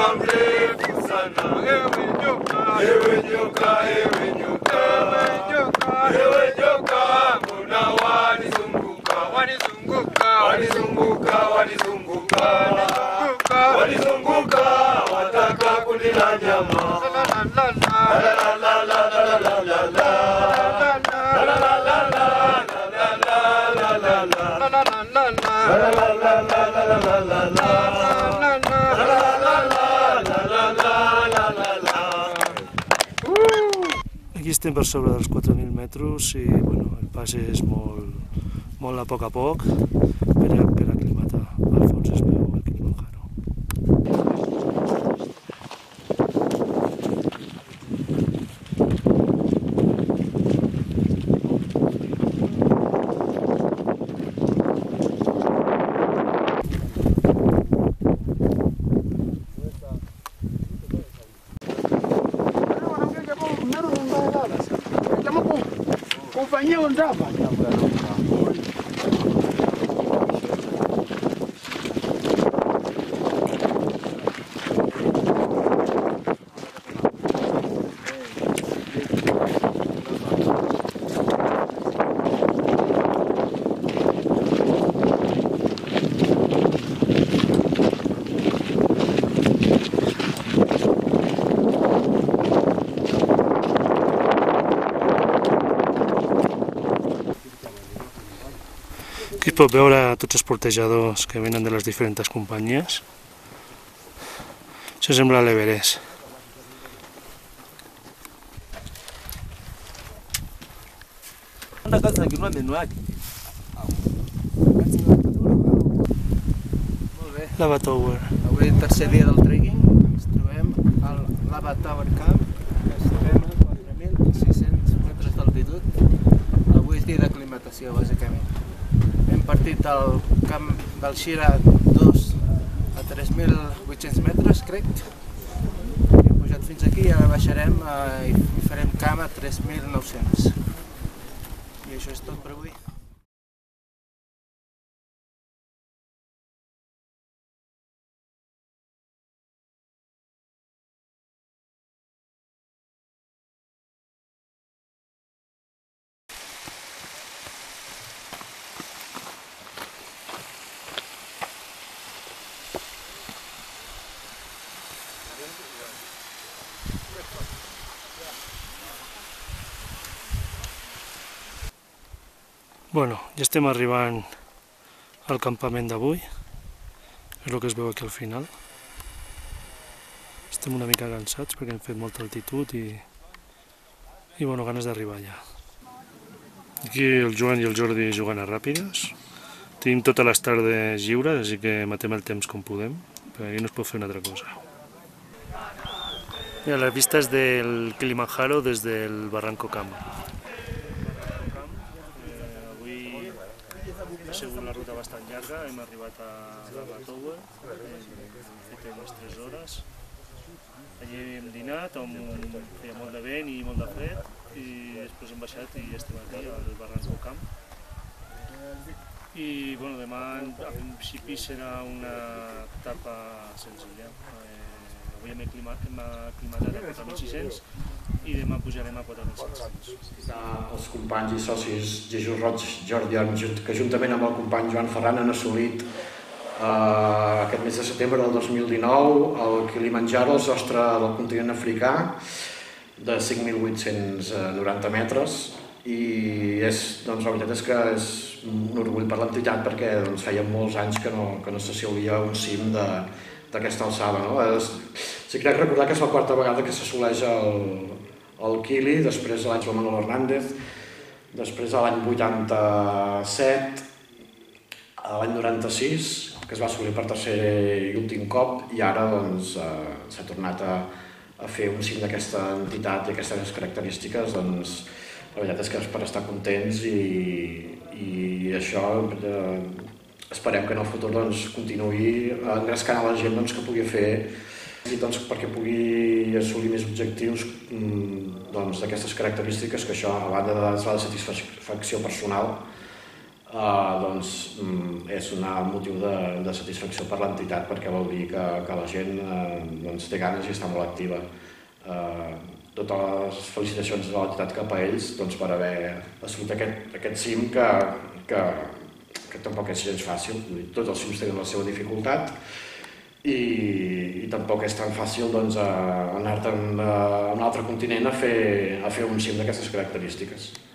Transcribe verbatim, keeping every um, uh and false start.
Walizunguka wataka kunila nyama. Aquí estem per sobre dels quatre mil metres i bueno, el pas és molt, molt a poc a poc per, per aclimatar. Al fons es veu el Kilimanjaro. Kufanyia undava. Aquí es pot veure tots els portejadors que venen de les diferents companyies. Això sembla l'Everest. Lava Tower. Avui el tercer dia del trekking, ens trobem al Lava Tower Camp, que estem a quatre mil sis-cents metres d'altitud. Avui és dia d'aclimatació, bàsicament. Hem partit del camp del Shira dos a tres mil vuit-cents metres, crec. Hem pujat fins aquí i ara baixarem i farem camp a tres mil nou-cents. I això és tot per avui. Bueno, ja estem arribant al campament d'avui, és el que es veu aquí al final. Estem una mica cansats perquè hem fet molta altitud i, i bueno, ganes d'arribar allà. Aquí el Joan i el Jordi jugant a ràpides. Tenim totes les tardes lliures, així que matem el temps com podem, perquè aquí no es pot fer una altra cosa. Mira, les vistes del Kilimanjaro des del Barranco Camp. Ha sigut una ruta bastant llarga, hem arribat a Lava Tower, hem fet unes tres hores. Allí hem dinat, on feia molt de vent i molt de fred, i després hem baixat i estem aquí, al Barranco Camp. I bueno, demà a principi serà una etapa senzilla. Avui hem aclimatat a quatre mil sis-cents i demà pujarem a quatre mil set-cents. Els companys i socis Jesús Roig Jordi, que juntament amb el company Joan Ferran han assolit eh, aquest mes de setembre del dos mil dinou el Kilimanjaro, el sostre del continent africà, de cinc mil vuit-cents noranta metres, i és, doncs, la veritat és que és un orgull per l'entitat perquè doncs, feia molts anys que no, que no s'assolia un cim d'aquesta alçada. No? Sí, crec recordar que és la quarta vegada que s'assoleix el, el Kili, després de l'any Joan Manuel Hernández, després de l'any vuitanta-set, l'any noranta-sis, que es va assolir per tercer i últim cop, i ara doncs, eh, s'ha tornat a, a fer un cim d'aquesta entitat i aquestes característiques. Doncs, la veritat és que és per estar contents i, i això eh, esperem que en el futur doncs, continuï engrescant a la gent doncs, que pugui fer i doncs, perquè pugui assolir més objectius doncs, d'aquestes característiques, que això, a banda de la satisfacció personal, doncs és un motiu de satisfacció per l'entitat, perquè vol dir que la gent té ganes i està molt activa. Totes les felicitacions de l'entitat cap a ells per haver assolit aquest cim que tampoc és gens fàcil. Tots els cims tenen la seva dificultat i tampoc és tan fàcil anar-te'n a un altre continent a fer un cim d'aquestes característiques.